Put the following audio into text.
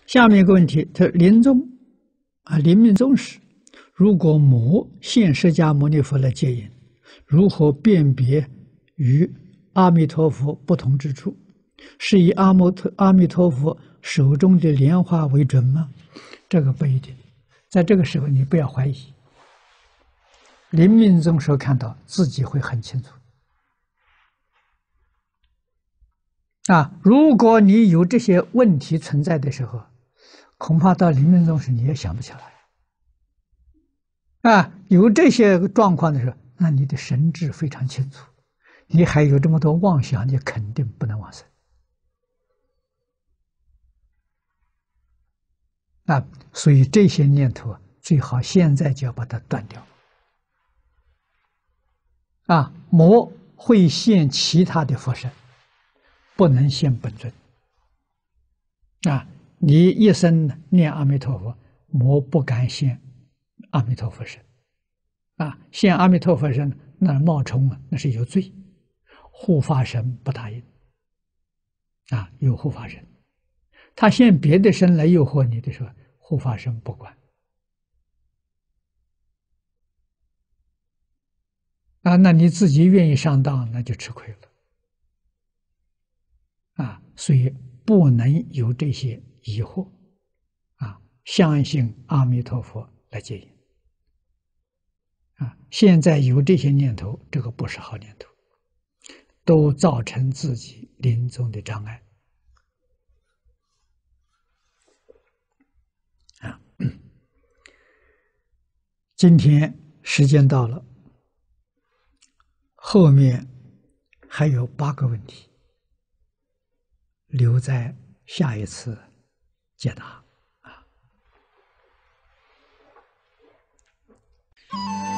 下面一个问题，他临终临命终时，如果魔现释迦牟尼佛来接引，如何辨别与阿弥陀佛不同之处？是以阿弥陀佛手中的莲花为准吗？这个不一定。在这个时候，你不要怀疑。临命终时候看到自己会很清楚。如果你有这些问题存在的时候，恐怕到临命终时你也想不起来。有这些状况的时候，那你的神智非常清楚，你还有这么多妄想，你肯定不能往生。所以这些念头最好现在就要把它断掉。魔会现其他的佛身，不能现本尊。你一生念阿弥陀佛，魔不敢现阿弥陀佛身。现阿弥陀佛身，那冒充那是有罪。护法神不答应。有护法神，他现别的身来诱惑你的时候，护法神不管。那你自己愿意上当，那就吃亏了。所以不能有这些疑惑。相信阿弥陀佛来接引。现在有这些念头，这个不是好念头，都造成自己临终的障碍。今天时间到了，后面还有8个问题，留在下一次解答。